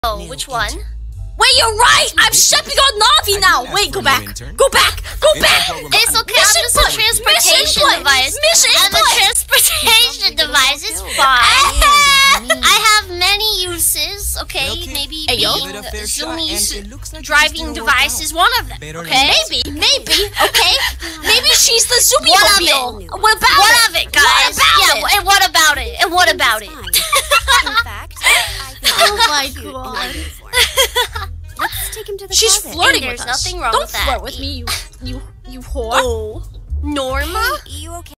Oh, which one? Wait, you're right! I'm stepping on Navi now! Wait, go back! Go back! Go back! It's okay, I'm just a transportation device. And the transportation device is fine. I have many uses, okay? Maybe being Zumi's driving device is one of them, okay? Maybe, okay? Maybe she's the Zumi mobile! What of it, guys? And what about it? And what about it? Oh my god. Let's take him to the She's closet. flirting There's with us. nothing wrong Don't with that. flirt with me, you whore. Oh, Norma? Hey, you okay?